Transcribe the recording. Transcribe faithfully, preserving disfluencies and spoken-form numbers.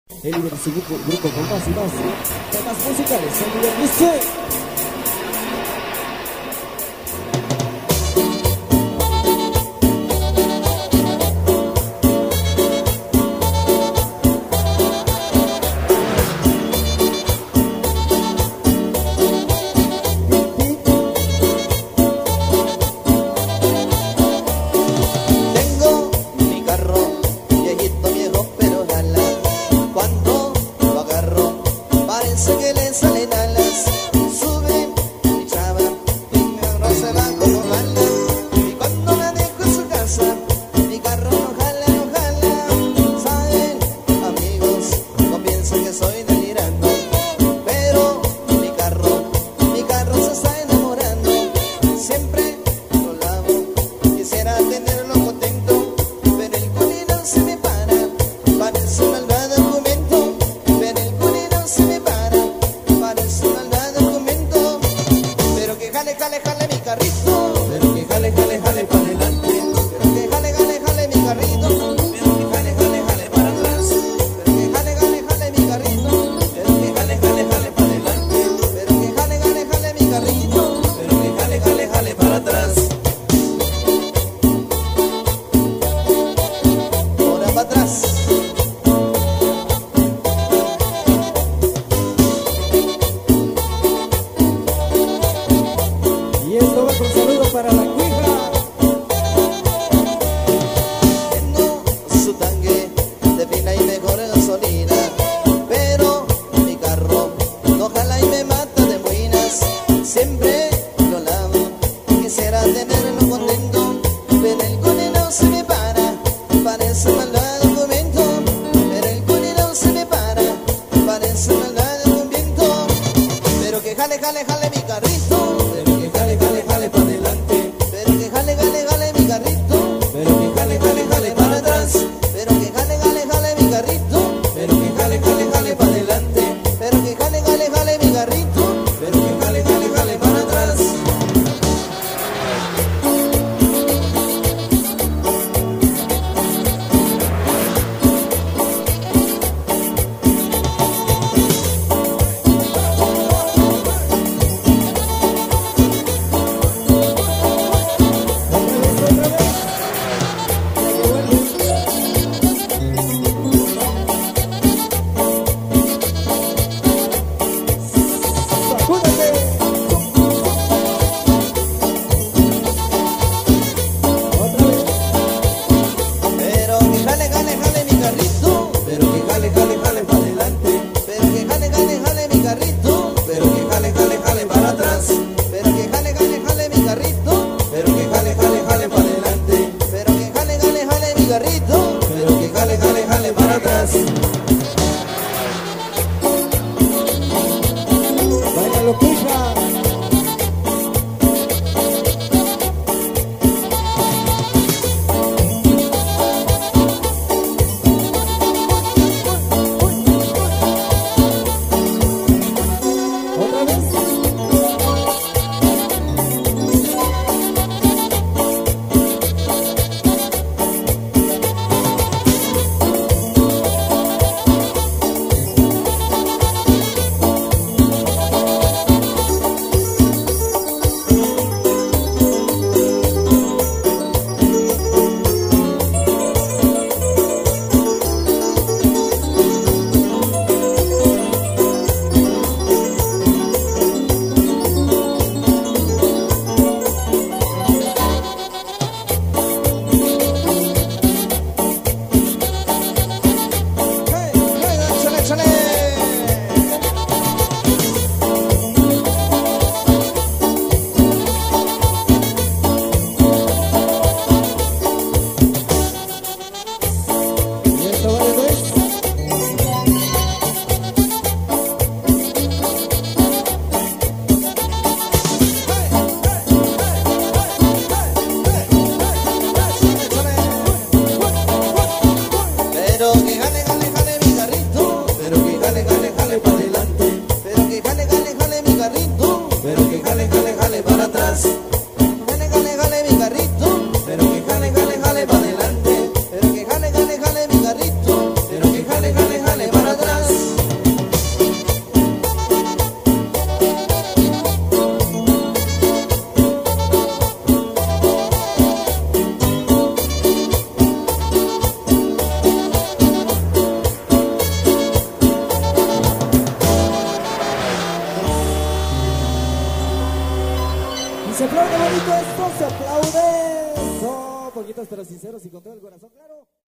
El líder de su grupo, grupo con más y más temas musicales, el líder dice... Que le salen alas, sube mi chava y mi carro se va como bala. Y cuando la dejo en su casa, mi carro no jala, no jala. Saben, amigos, no piensan que soy delirando, pero mi carro, mi carro se está enamorando. Siempre lo lavo, quisiera tenerlo contento, pero el culino se me para, parece un malvado argumento, pero el culino se me para. Parece maldad documento, pero que jale, jale, jale mi carrito, pero que jale, jale, jale para adelante, pero que jale, jale, jale mi carrito, pero que jale, jale, jale para atrás, pero que jale, jale, jale mi carrito, pero que jale, jale, jale para adelante, pero que jale, jale, jale mi carrito, pero que jale, jale, jale para atrás. Ahora para atrás. Y esto va con saludos para la cuija. Tengo su tanque de fina y mejor gasolina, pero mi carro no jala y me mata de buenas. Siempre lo lavo, quisiera tenerlo contento, pero el culino se me para, parece maldad documento, pero el culino se me para, parece maldad documento, pero que jale, jale, jale mi carrito, pero que jale, jale, jale para adelante, pero que jale, jale, jale mi carrito, pero que jale, jale, jale para atrás, pero que jale, jale, jale mi carrito, pero que jale, jale, jale para adelante, pero que jale, jale, jale mi carrito, pero que jale, jale, jale para atrás. Pero que jale, jale, jale mi carrito, pero que jale, jale, jale para adelante, pero que jale, jale, jale mi carrito, pero que jale, jale, jale para atrás, pero que jale, jale, jale mi carrito, pero que jale, jale, jale para adelante, pero que jale, jale, jale mi carrito, pero que jale, jale, jale para atrás. Báilalo, cuija. Otra vez. Se aplaude bonito esto, se aplaude. Son poquitos pero sinceros y con todo el corazón, claro.